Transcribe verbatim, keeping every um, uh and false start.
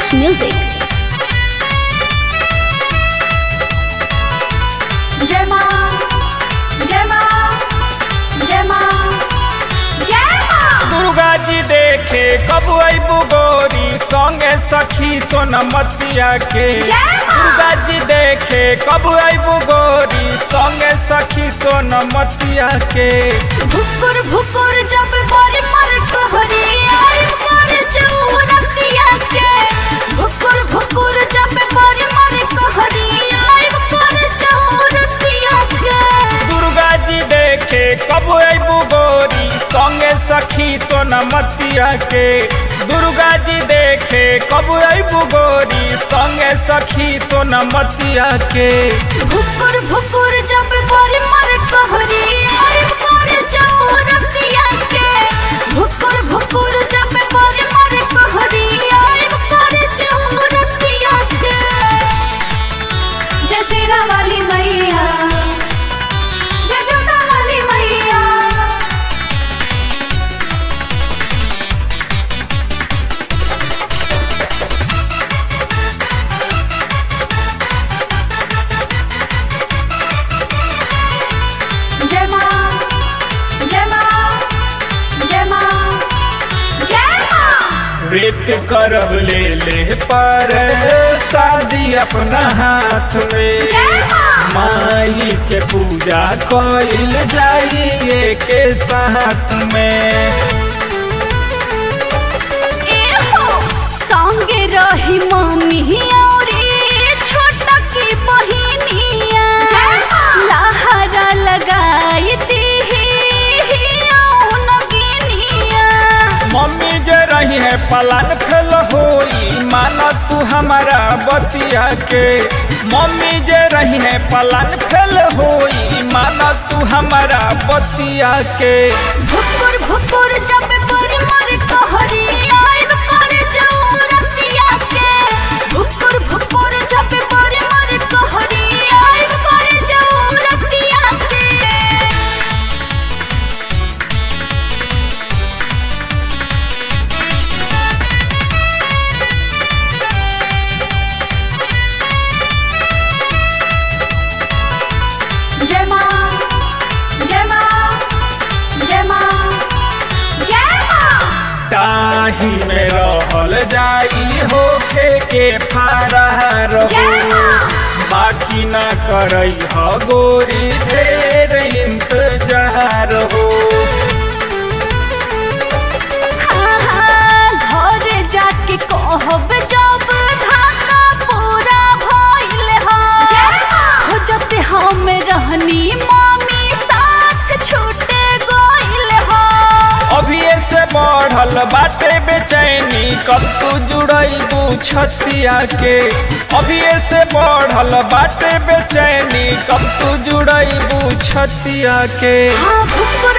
Fresh music. जय मां जय मां जय मां जय मां। दुर्गा जी देखे कब अबू गोरी संगे सखी सोनमतिया के। दुर्गा जी देखे कब अबू गोरी संगे सखी सोनमतिया के। भुकुर भुकुर जब बारी मर कहरी आई पर चौरतिया के। भुकुर भुकुर जब बारी मर कहरी आई पर चौरतिया के। दुर्गा जी देखे कब अबू गोरी संगे सखी सोनमतिया के। दुर्गा जी देखे कब अबू गोरी संगे सखी सोनमतिया के। भुकुर भुकुर जब बारी मर कहरी आई पर चौरतिया के। भुकुर भुकुर जब बारी मर कहरी आई पर चौरतिया के। जय शेरा वाली मैया जय जोता वाली मैया। जय मां जय मां जय मां जय मां। वेट करब ले ले पर शादी अपना हाथ में। जय मां। माई के पूजा कइल जाइए के साथ में। एहो संगे रही मम्मी और छोटा की बहिनिया। लहरा लगाई दी मम्मी जे रही है पलान फेल होई माना तू हमारा बतिया के। मम्मी जे रही है पलान फेल होई माना तू हमारा बतिया के। भुकुर भुकुर जब बड़ी मर कहरी आई पर चौरतिया के। भुकुर भुकुर जब बड़ी मर कहरी आई पर चौरतिया के। जय मां जय मां जय मां जय मां। ताही में रहल जाई होखे के फरार हो। बाकी ना करई ह गोरी ढेर इंतजार हो। हाँ हाँ घर जाके कहब जब धागा पूरा भइल हो। जब हम रहनी मम्मी साथ छूटे गइल हो। अभी से बढ़ल बाटे बेचैनी कब तू जुड़ैबू छतिया के। अभी से बढ़ल बाटे बेचैनी कब तू जुड़ैबू छतिया के। हाँ भुकुर